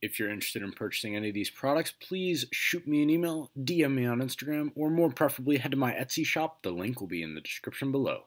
if you're interested in purchasing any of these products, please shoot me an email, DM me on Instagram, or more preferably head to my Etsy shop. The link will be in the description below.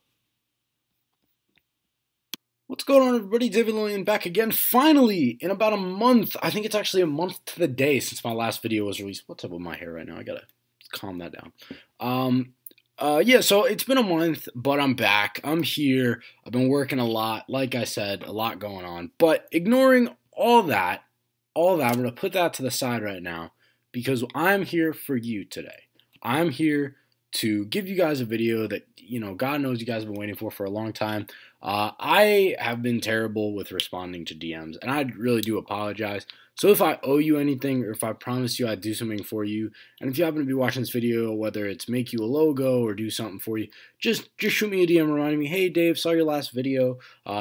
What's going on, everybody? David Lillian back again. Finally, in about a month. I think it's actually a month to the day since my last video was released. What's up with my hair right now? I gotta calm that down. Yeah, so it's been a month, but I'm back. I'm here. I've been working a lot. Like I said, a lot going on. But ignoring all that, I'm going to put that to the side right now because I'm here for you today. I'm here to give you guys a video that, God knows you guys have been waiting for a long time. I have been terrible with responding to DMs, and I really do apologize. So if I owe you anything, or if I promise you I'd do something for you, and if you happen to be watching this video, whether it's make you a logo or do something for you, just shoot me a DM reminding me, hey Dave, saw your last video.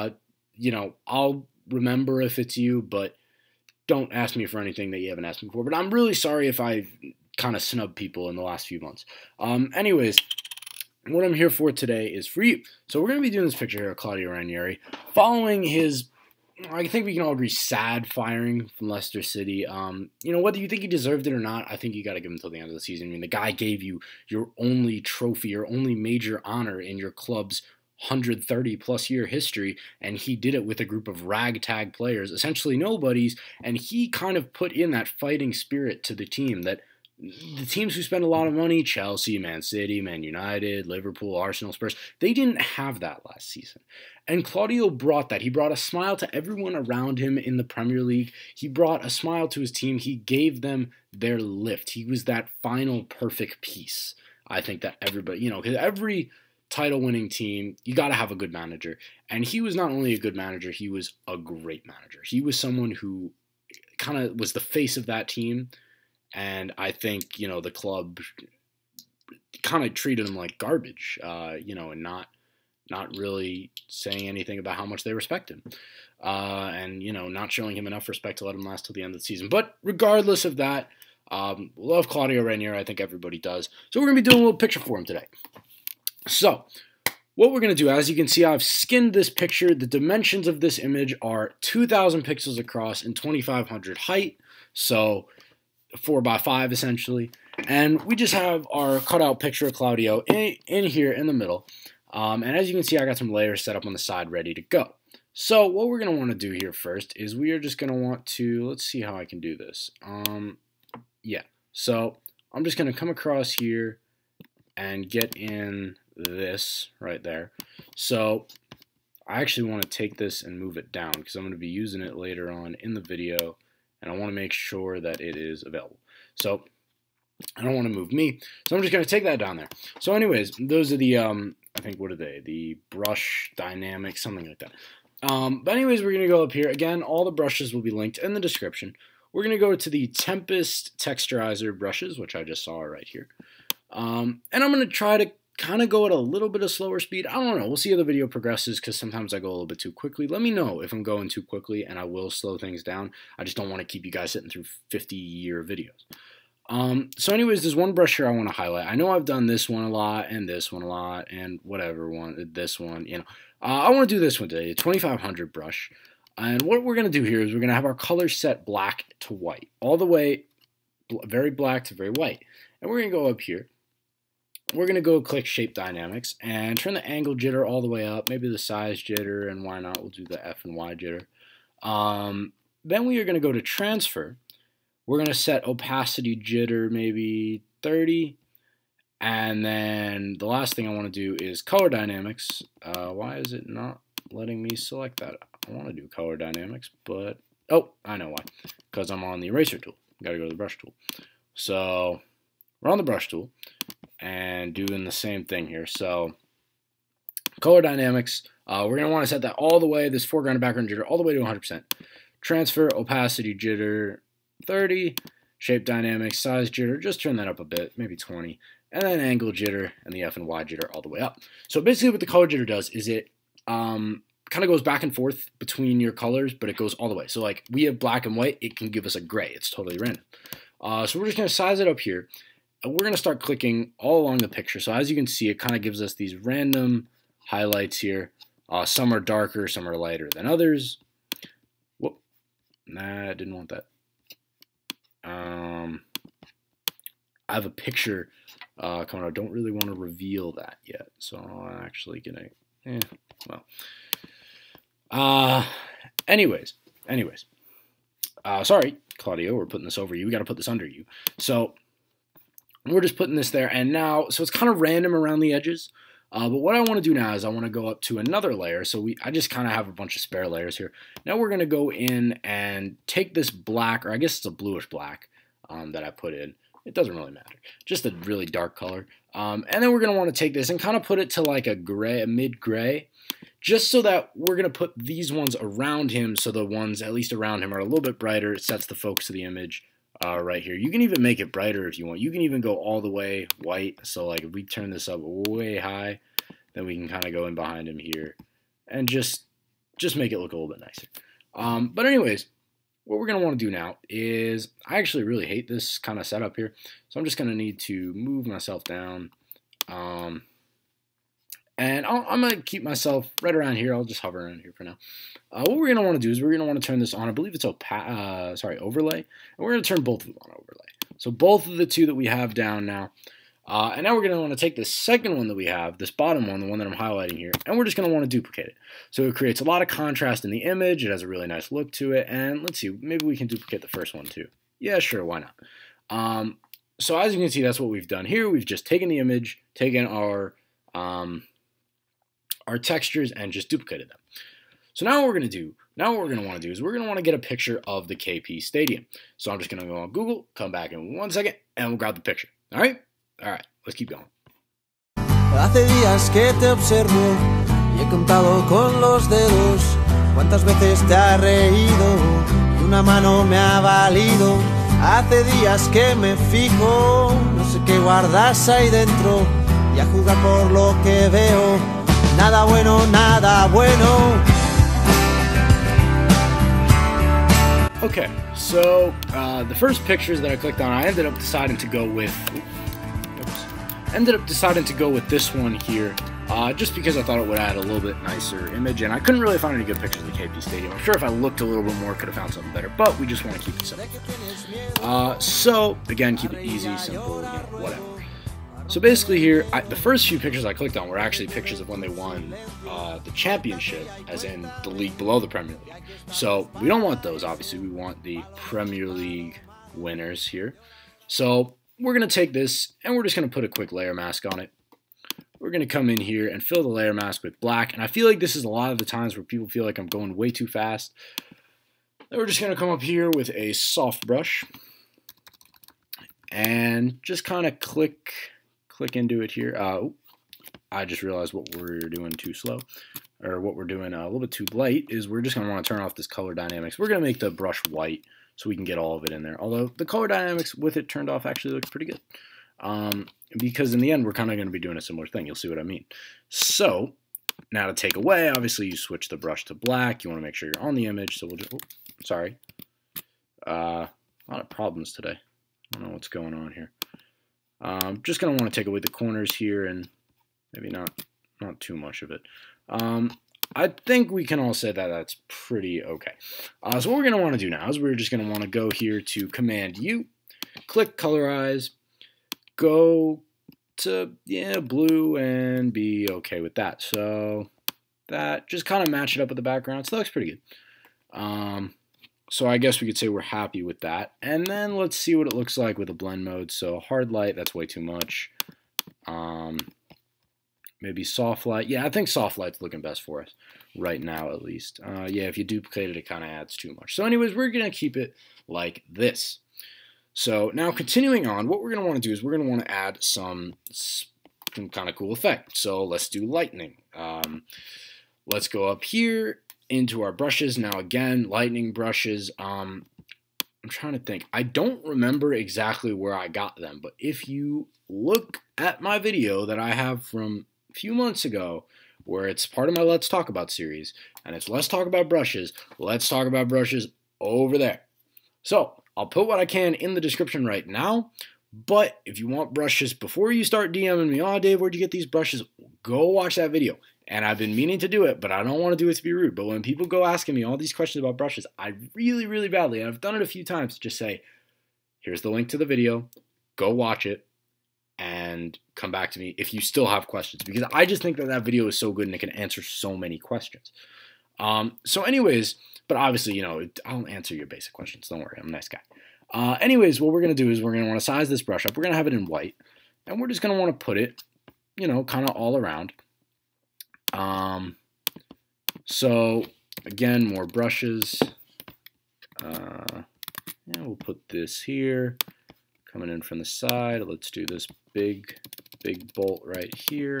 I'll remember if it's you, but don't ask me for anything that you haven't asked me for. But I'm really sorry if I kind of snubbed people in the last few months. Anyways, what I'm here for today is for you. So we're going to be doing this picture here of Claudio Ranieri following his, I think we can all agree, sad firing from Leicester City. Whether you think he deserved it or not, I think you got to give him until the end of the season. I mean, the guy gave you your only trophy, your only major honor in your club's 130-plus year history, and he did it with a group of ragtag players, essentially nobodies, and he kind of put in that fighting spirit to the team that the teams who spend a lot of money, Chelsea, Man City, Man United, Liverpool, Arsenal, Spurs, they didn't have that last season. And Claudio brought that. He brought a smile to everyone around him in the Premier League. He brought a smile to his team. He gave them their lift. He was that final perfect piece. I think that everybody, because every title-winning team, you got to have a good manager. And he was not only a good manager, he was a great manager. He was someone who kind of was the face of that team. And I think, the club kind of treated him like garbage, and not really saying anything about how much they respect him. And not showing him enough respect to let him last till the end of the season. But regardless of that, love Claudio Ranieri. I think everybody does. So we're going to be doing a little picture for him today. So what we're going to do, as you can see, I've skinned this picture. The dimensions of this image are 2,000 pixels across and 2,500 height. So 4x5 essentially, and we just have our cutout picture of Claudio in here in the middle, and as you can see, I got some layers set up on the side ready to go. So what we're going to want to do here first is we are just going to want to, let's see how I can do this. So I'm just going to come across here and get in this right there. So I actually want to take this and move it down because I'm going to be using it later on in the video, and I want to make sure that it is available. So I don't want to move me, so I'm just going to take that down there. So anyways, those are the, I think, what are they? The brush dynamics, something like that. But anyways, we're going to go up here. Again, all the brushes will be linked in the description. We're going to go to the Tempest Texturizer brushes, which I just saw right here. And I'm going to try to kind of go at a little bit of slower speed. I don't know. We'll see how the video progresses because sometimes I go a little bit too quickly. Let me know if I'm going too quickly, and I will slow things down. I just don't want to keep you guys sitting through 50-year videos. So anyways, there's one brush here I want to highlight. I know I've done this one a lot, and this one a lot, and whatever one, this one, I want to do this one today, the 2500 brush. And what we're going to do here is we're going to have our color set black to white, all the way very black to very white. And we're going to go up here. We're going to go click Shape Dynamics and turn the angle jitter all the way up, maybe the size jitter, and why not, we'll do the F and Y jitter. Then we are going to go to Transfer. We're going to set opacity jitter maybe 30. And then the last thing I want to do is Color Dynamics. Why is it not letting me select that? I want to do Color Dynamics, but, oh, I know why. Because I'm on the Eraser tool. Got to go to the Brush tool. So we're on the Brush tool and doing the same thing here. So Color Dynamics, we're going to want to set that all the way, this foreground and background jitter, all the way to 100%. Transfer, opacity jitter, 30. Shape Dynamics, size jitter, just turn that up a bit, maybe 20. And then angle jitter and the F and Y jitter all the way up. So basically what the color jitter does is it kind of goes back and forth between your colors, but it goes all the way. So like we have black and white, it can give us a gray. It's totally random. So we're just going to size it up here. We're going to start clicking all along the picture. So as you can see, it kind of gives us these random highlights here. Some are darker, some are lighter than others. Whoop. Nah, I didn't want that. I have a picture coming out. I don't really want to reveal that yet, so I'm actually gonna. Anyways. Sorry, Claudio, we're putting this over you. We got to put this under you. So we're just putting this there, and now, so it's kind of random around the edges. But what I want to do now is I want to go up to another layer. So I just kind of have a bunch of spare layers here. Now we're going to go in and take this black, or I guess it's a bluish black that I put in. It doesn't really matter. Just a really dark color. And then we're going to want to take this and kind of put it to like a gray, a mid-gray, just so that we're going to put these ones around him, so the ones at least around him are a little bit brighter. It sets the focus of the image right here. You can even make it brighter if you want. You can even go all the way white. So like if we turn this up way high, then we can kind of go in behind him here and just make it look a little bit nicer. But anyways, what we're going to want to do now is, I actually really hate this kind of setup here, so I'm just going to need to move myself down. And I'm going to keep myself right around here. I'll just hover around here for now. What we're going to want to do is we're going to want to turn this on. I believe it's overlay. And we're going to turn both of them on overlay. So both of the two that we have down now. And now we're going to want to take this second one that we have, this bottom one, the one that I'm highlighting here, and we're just going to want to duplicate it. So it creates a lot of contrast in the image. It has a really nice look to it. And let's see, maybe we can duplicate the first one too. Yeah, sure, why not? So as you can see, that's what we've done here. We've just taken the image, taken our textures, and just duplicated them. So now what we're going to want to do is we're going to want to get a picture of the KP Stadium. So I'm just going to go on Google, come back in 1 second, and we'll grab the picture. All right, let's keep going. Hace días que te observo y he contado con los dedos cuántas veces te has reído y una mano me ha valido. Hace días que me fijo, no sé qué guardas ahí dentro y a juzgar por lo que veo, nada bueno, nada bueno. Okay, so the first pictures that I clicked on, I ended up deciding to go with this one here, just because I thought it would add a little bit nicer image, and I couldn't really find any good pictures of the KP Stadium. I'm sure if I looked a little bit more, I could have found something better, but we just want to keep it simple. So again, keep it easy, simple, whatever. So basically here, the first few pictures I clicked on were actually pictures of when they won the championship, as in the league below the Premier League. So we don't want those, obviously. We want the Premier League winners here. So we're going to take this, and we're just going to put a quick layer mask on it. We're going to come in here and fill the layer mask with black. And I feel like this is a lot of the times where people feel like I'm going way too fast. Then we're just going to come up here with a soft brush and just kind of click into it here. I just realized what we're doing too slow, or what we're doing a little bit too light, is we're just going to want to turn off this color dynamics. We're going to make the brush white so we can get all of it in there. Although the color dynamics with it turned off actually looks pretty good. Because in the end, we're kind of going to be doing a similar thing. You'll see what I mean. So now to take away, obviously you switch the brush to black. You want to make sure you're on the image. So we'll just, sorry. A lot of problems today. I don't know what's going on here. Just going to want to take away the corners here and maybe not too much of it. I think we can all say that that's pretty okay. So what we're going to want to do now is we're just going to want to go here to Command U, click Colorize, go to blue, and be okay with that. So that just kind of match it up with the background. So that looks pretty good. So I guess we could say we're happy with that. And then let's see what it looks like with a blend mode. So hard light, that's way too much. Maybe soft light. Yeah, I think soft light's looking best for us right now, at least. Yeah, if you duplicate it, it kind of adds too much. So anyways, we're going to keep it like this. So now continuing on, what we're going to want to do is we're going to want to add some kind of cool effect. So let's do lightning. Let's go up here into our brushes. Now again, lightning brushes. I'm trying to think. I don't remember exactly where I got them, but if you look at my video that I have from a few months ago, where it's part of my Let's Talk About series, and it's Let's Talk About Brushes, Let's Talk About Brushes over there. So I'll put what I can in the description right now, but if you want brushes before you start DMing me, oh Dave, where'd you get these brushes? Go watch that video. And I've been meaning to do it, but I don't want to do it to be rude. But when people go asking me all these questions about brushes, I really, really badly, and I've done it a few times, just say, here's the link to the video. Go watch it and come back to me if you still have questions, because I just think that that video is so good and it can answer so many questions. So anyways, but obviously, you know, I'll answer your basic questions. Don't worry, I'm a nice guy. Anyways, what we're going to do is we're going to want to size this brush up. We're going to have it in white, and we're just going to want to put it, you know, kind of all around. So again, more brushes. Yeah, we'll put this here, coming in from the side. Let's do this big bolt right here.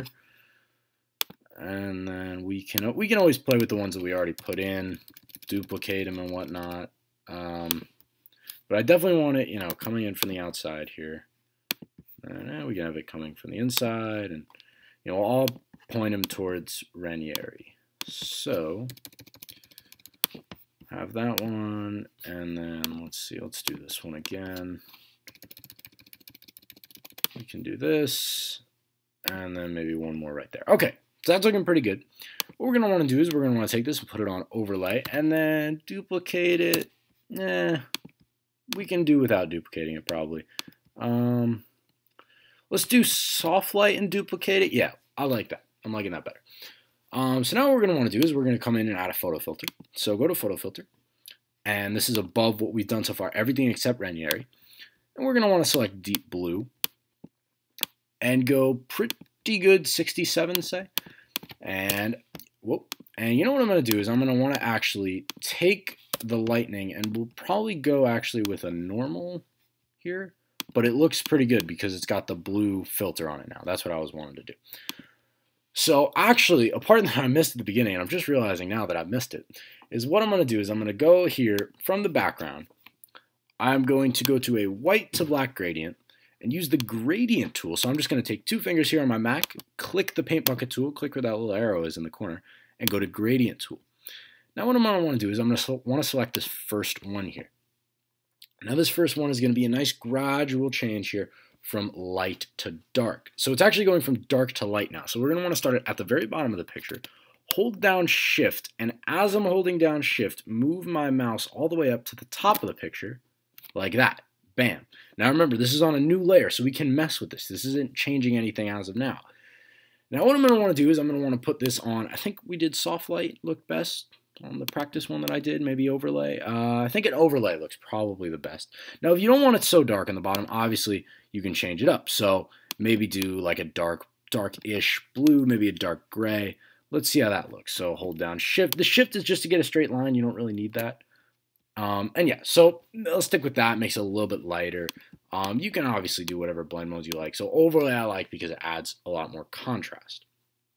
And then we can always play with the ones that we already put in, duplicate them and whatnot. But I definitely want it, you know, coming in from the outside here. And we can have it coming from the inside, and you know, all point them towards Ranieri. So have that one, and then let's see, let's do this one again. We can do this, and then maybe one more right there. Okay, so that's looking pretty good. What we're going to want to do is we're going to want to take this and put it on overlay, and then duplicate it. We can do without duplicating it probably. Let's do soft light and duplicate it. Yeah, I like that. I'm liking that better. So now what we're going to want to do is we're going to come in and add a photo filter. So go to photo filter, and this is above what we've done so far, everything except Ranieri. And we're going to want to select deep blue and go pretty good 67, say. And whoop. And you know what I'm going to do is I'm going to want to actually take the lightning, and we'll probably go actually with a normal here, but it looks pretty good because it's got the blue filter on it now. That's what I was wanting to do. So actually, a part that I missed at the beginning, and I'm just realizing now that I missed it, is what I'm going to do is I'm going to go here from the background. I'm going to go to a white to black gradient and use the gradient tool. So I'm just going to take 2 fingers here on my Mac, click the paint bucket tool, click where that little arrow is in the corner, and go to gradient tool. Now what I'm going to want to do is I'm going to want to select this first one here. Now this first one is going to be a nice gradual change here from light to dark. So it's actually going from dark to light now. So we're going to want to start it at the very bottom of the picture. Hold down shift, and as I'm holding down shift, move my mouse all the way up to the top of the picture like that. Bam. Now remember, this is on a new layer, so we can mess with this. This isn't changing anything as of now. Now what I'm going to want to do is I'm going to want to put this on, I think we did soft light look best on the practice one that I did, maybe overlay. I think an overlay looks probably the best. Now if you don't want it so dark on the bottom, obviously you can change it up. So maybe do like a dark-ish blue, maybe a dark gray. Let's see how that looks. So hold down shift. The shift is just to get a straight line. You don't really need that. And yeah, so let's stick with that. Makes it a little bit lighter. You can obviously do whatever blend modes you like. So overlay I like because it adds a lot more contrast.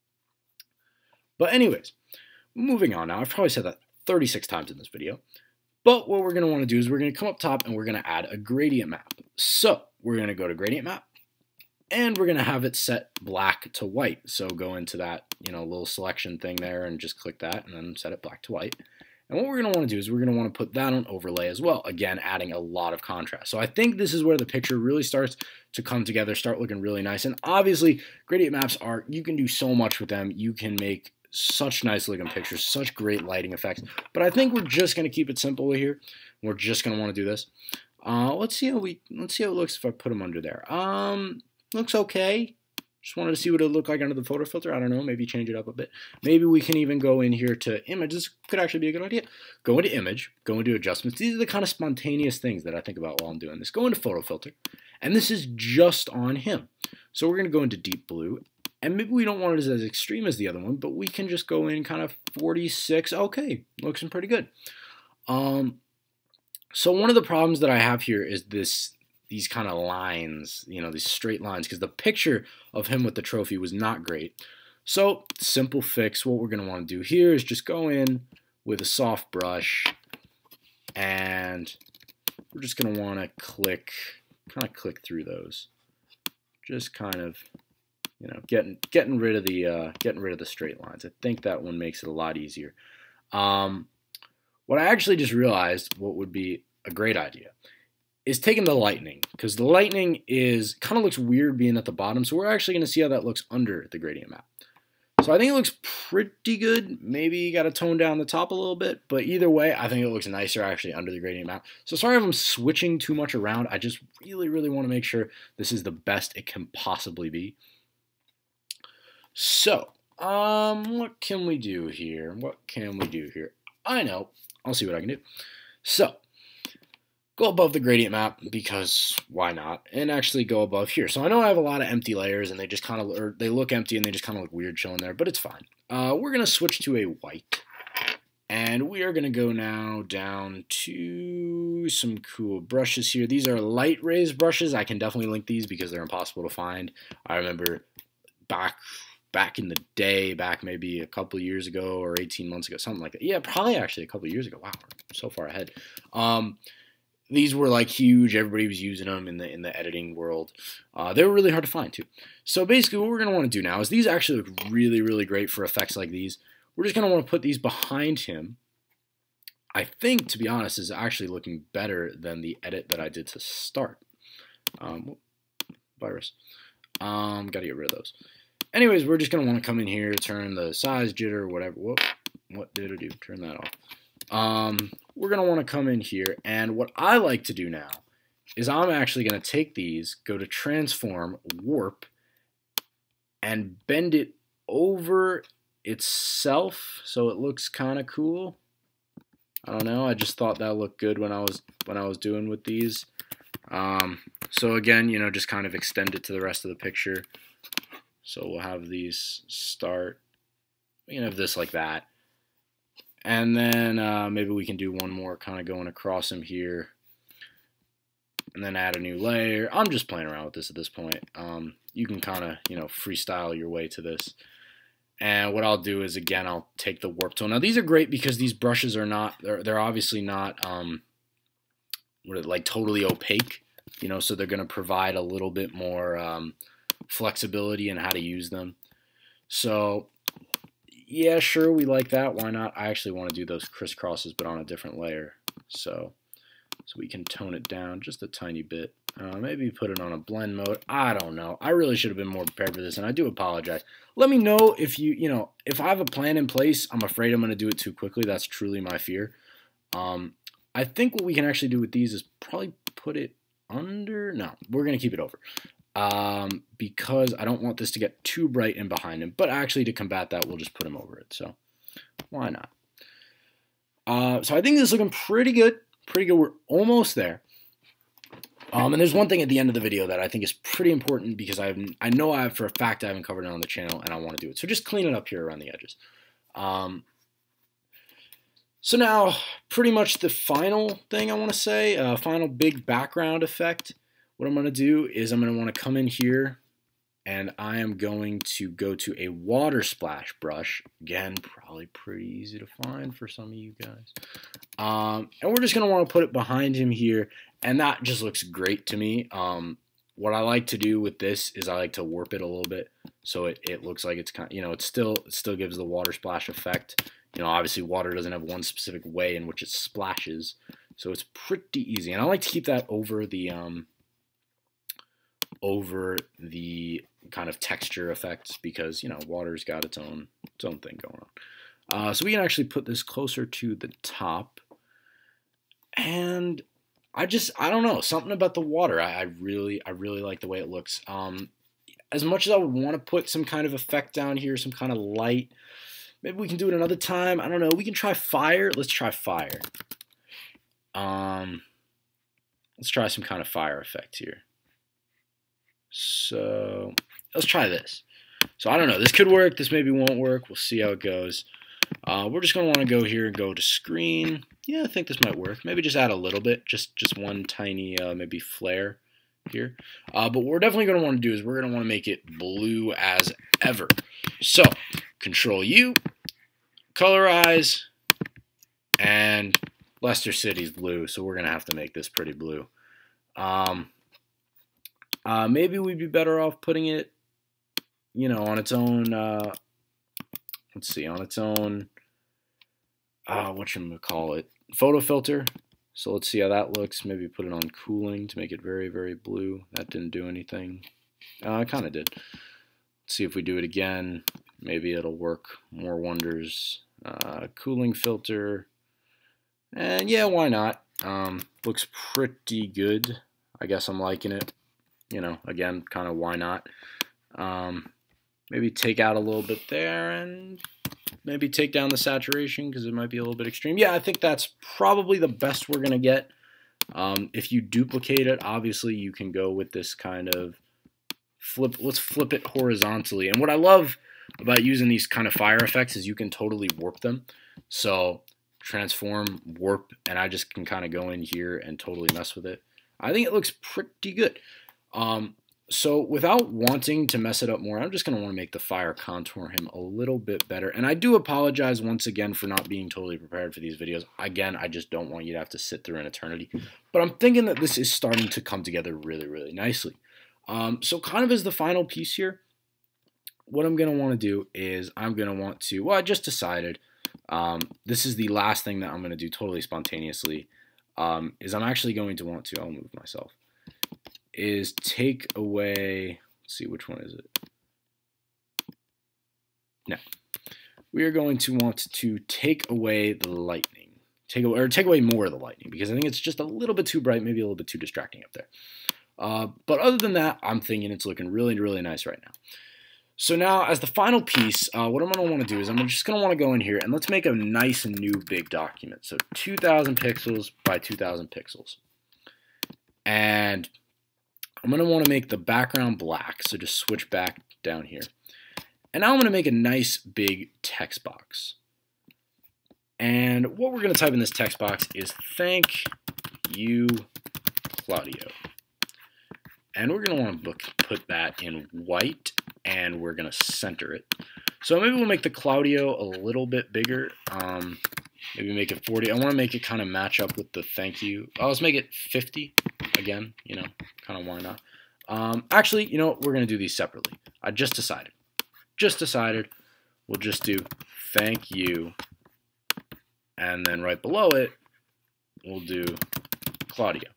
But anyways, moving on now. I've probably said that 36 times in this video. But what we're going to want to do is we're going to come up top and we're going to add a gradient map. So we're going to go to gradient map, and we're going to have it set black to white. So go into that, you know, little selection thing there and just click that and then set it black to white. And what we're going to want to do is we're going to want to put that on overlay as well. Again, adding a lot of contrast. So I think this is where the picture really starts to come together, start looking really nice. And obviously, gradient maps are, you can do so much with them. You can make such nice looking pictures, such great lighting effects. But I think we're just going to keep it simple here. We're just going to want to do this. Let's see how it looks if I put them under there. Looks okay. Just wanted to see what it looked like under the photo filter. I don't know, maybe change it up a bit. Maybe we can even go in here to image. This could actually be a good idea. Go into image, go into adjustments. These are the kind of spontaneous things that I think about while I'm doing this. Go into photo filter, and this is just on him. So we're going to go into deep blue, and maybe we don't want it as extreme as the other one, but we can just go in kind of 46. Okay, looks pretty good. So one of the problems that I have here is these kind of lines, you know, these straight lines, because the picture of him with the trophy was not great. So simple fix, what we're going to want to do here is just go in with a soft brush, and we're just going to want to click through those. Just kind of, you know, getting rid of the straight lines. I think that one makes it a lot easier. What I actually just realized, what would be a great idea, is taking the lightning, because the lightning kind of looks weird being at the bottom, so we're actually going to see how that looks under the gradient map. So So I think it looks pretty good. Maybe you got to tone down the top a little bit, but either way, I think it looks nicer actually under the gradient map. So sorry if I'm switching too much around. I just really, really want to make sure this is the best it can possibly be. So, what can we do here? I know. I'll see what I can do. So, go above the gradient map because why not? And actually go above here. So I know I have a lot of empty layers and they just kind of, or they look empty and they just kind of look weird chilling there, but it's fine. We're going to switch to a white. And we are going to go now down to some cool brushes here. These are light raised brushes. I can definitely link these because they're impossible to find. I remember back in the day, back maybe a couple years ago or 18 months ago, something like that. Yeah, probably actually a couple years ago. Wow, we're so far ahead. These were like huge. Everybody was using them in the editing world. They were really hard to find too. So basically what we're going to want to do now is these actually look really, really great for effects like these. We're just going to want to put these behind him. I think, to be honest, is actually looking better than the edit that I did to start. Virus. Got to get rid of those. Anyways, we're just going to want to come in here, turn the size, jitter, whatever. Whoop. What did it do? Turn that off. We're going to want to come in here, and what I like to do now is I'm actually going to take these, go to transform, warp, and bend it over itself so it looks kind of cool. I don't know, I just thought that looked good when I was doing with these. So again, you know, just kind of extend it to the rest of the picture. So we'll have these start, we can have this like that. And then maybe we can do one more kind of going across him here. And then add a new layer. I'm just playing around with this at this point. You can kind of, you know, freestyle your way to this. And what I'll do is, again, I'll take the warp tool. Now, these are great because these brushes are not, they're obviously not, like totally opaque, you know, so they're going to provide a little bit more flexibility in how to use them. So, yeah, sure, we like that. Why not? I actually want to do those crisscrosses, but on a different layer. So we can tone it down just a tiny bit. Maybe put it on a blend mode. I don't know. I really should have been more prepared for this, and I do apologize. Let me know if if I have a plan in place. I'm afraid I'm going to do it too quickly. That's truly my fear. I think what we can actually do with these is probably put it under. No, we're going to keep it over. Because I don't want this to get too bright in behind him. But actually, to combat that, we'll just put him over it. So why not? So I think this is looking pretty good. Pretty good. We're almost there. And there's one thing at the end of the video that I think is pretty important because I know for a fact I haven't covered it on the channel and I want to do it. So just clean it up here around the edges. So now, pretty much the final thing I want to say, final big background effect. What I'm going to do is I'm going to want to come in here and I am going to go to a water splash brush. Again, probably pretty easy to find for some of you guys. And we're just going to want to put it behind him here. And that just looks great to me. What I like to do with this is I like to warp it a little bit so it looks like it's kind of, it still gives the water splash effect. Obviously water doesn't have one specific way in which it splashes, so it's pretty easy. And I like to keep that over the kind of texture effects because water's got its own thing going on. So we can actually put this closer to the top, and I don't know, something about the water. I really like the way it looks. As much as I would want to put some kind of effect down here, some kind of light, maybe we can do it another time. I don't know. We can try fire. Let's try fire. Let's try some kind of fire effect here. So let's try this. So I don't know. This could work. This maybe won't work. We'll see how it goes. We're just going to want to go here and go to screen. Yeah, I think this might work. Maybe just add a little bit. Just one tiny maybe flare here. But what we're definitely going to want to do is we're going to want to make it blue as ever. So Control U, colorize, and Leicester City's blue, so we're going to have to make this pretty blue. Maybe we'd be better off putting it, on its own, let's see, on its own, whatchamacallit, photo filter. So let's see how that looks. Maybe put it on cooling to make it very, very blue. That didn't do anything. It kind of did. see if we do it again. Maybe it'll work more wonders. Cooling filter. And yeah, why not? Looks pretty good. I guess I'm liking it. You know, again, kind of why not? Maybe take out a little bit there and maybe take down the saturation because it might be a little bit extreme. Yeah, I think that's probably the best we're going to get. If you duplicate it, obviously you can go with this kind of let's flip it horizontally. And what I love about using these kind of fire effects is you can totally warp them. So transform, warp, and I just can kind of go in here and totally mess with it. I think it looks pretty good. So without wanting to mess it up more, I'm just going to want to make the fire contour him a little bit better. And I do apologize once again for not being totally prepared for these videos. Again, I just don't want you to have to sit through an eternity. But I'm thinking that this is starting to come together really, really nicely. So kind of as the final piece here, what I'm going to want to do is I'm going to want to, well, I just decided, this is the last thing that I'm going to do totally spontaneously, is I'm actually going to want to, I'll move myself, is take away, let's see, which one is it? No. We are going to want to take away the lightning. Take away more of the lightning, because I think it's just a little bit too bright, maybe a little bit too distracting up there. But other than that, I'm thinking it's looking really, really nice right now. So now, as the final piece, what I'm going to want to do is I'm just going to want to go in here and let's make a nice new big document. So 2,000 pixels by 2,000 pixels. And I'm going to want to make the background black, so just switch back down here. And now I'm going to make a nice big text box. And what we're going to type in this text box is "Thank you, Claudio." And we're going to want to put that in white, and we're going to center it. So maybe we'll make the Claudio a little bit bigger. Maybe make it 40. I want to make it kind of match up with the thank you. Let's make it 50 again, you know, kind of why not. Actually, you know what? We're going to do these separately. I just decided. We'll just do thank you. And then right below it, we'll do Claudio.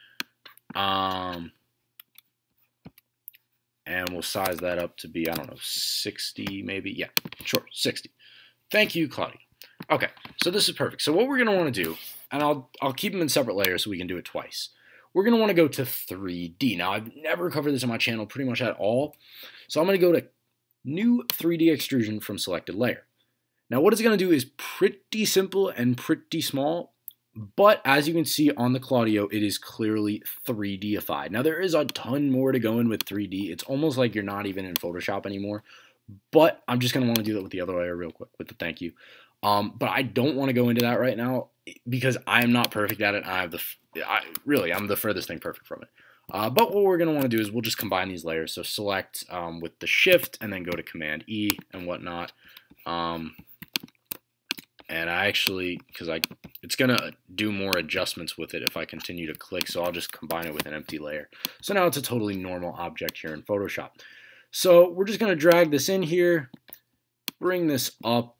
And we'll size that up to be, I don't know, 60 maybe. Yeah, sure, 60. Thank you, Claudio. Okay, so this is perfect. So what we're going to want to do, and I'll keep them in separate layers so we can do it twice. We're going to want to go to 3D. Now, I've never covered this on my channel pretty much at all. So I'm going to go to New 3D Extrusion from Selected Layer. Now, what it's going to do is pretty simple and pretty small. But as you can see on the Claudio, it is clearly 3D-ified. Now, there is a ton more to go in with 3D. It's almost like you're not even in Photoshop anymore. But I'm just going to want to do that with the other layer real quick, with the thank you. But I don't want to go into that right now because I'm not perfect at it. I'm the furthest thing perfect from it. But what we're going to want to do is we'll just combine these layers. So select with the Shift and then go to Command E and whatnot. And I actually, it's going to do more adjustments with it if I continue to click, so I'll just combine it with an empty layer. So now it's a totally normal object here in Photoshop. So we're just going to drag this in here, bring this up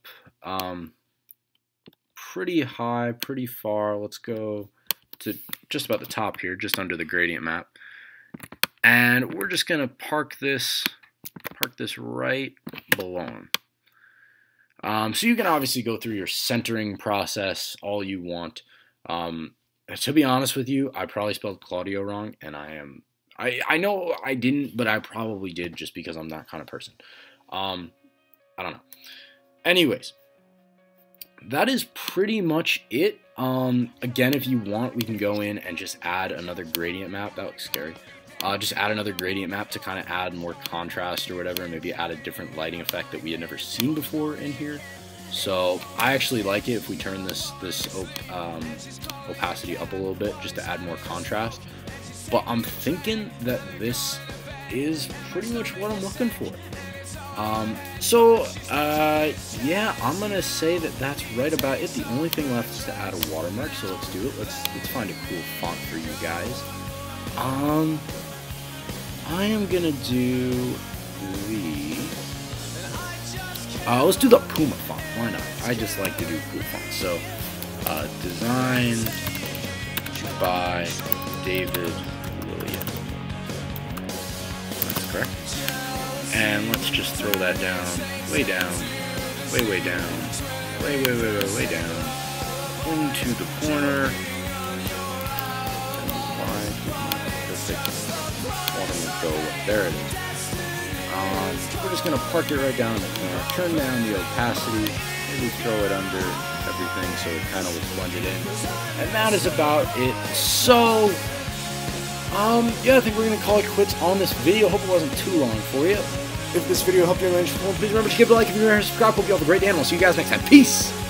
pretty high, pretty far. Let's go to just about the top here, just under the gradient map. And we're just going to park this right below him. So you can obviously go through your centering process all you want. To be honest with you, I probably spelled Claudio wrong, and I know I didn't, but I probably did just because I'm that kind of person. I don't know. Anyways, that is pretty much it. Again, if you want, we can go in and just add another gradient map. That looks scary. Just add another gradient map to kind of add more contrast or whatever, and maybe add a different lighting effect that we had never seen before in here. So I actually like it if we turn this opacity up a little bit just to add more contrast. But I'm thinking that this is pretty much what I'm looking for. Yeah, I'm gonna say that that's right about it. The only thing left is to add a watermark, so let's do it. Let's find a cool font for you guys. I am gonna do the let's do the Puma font. Why not? I just like to do cool fonts. So designed by David Williams. That's correct. And let's just throw that down, way down, way down, way down, into the corner. There it is. We're just going to park it right down in the corner, turn down the opacity, maybe throw it under everything so it kind of looks blended in. And that is about it. So, yeah, I think we're going to call it quits on this video. Hope it wasn't too long for you. If this video helped you in any way, please remember to give it a like if you're new here and subscribe. Hope you all have a great day, and we'll see you guys next time. Peace!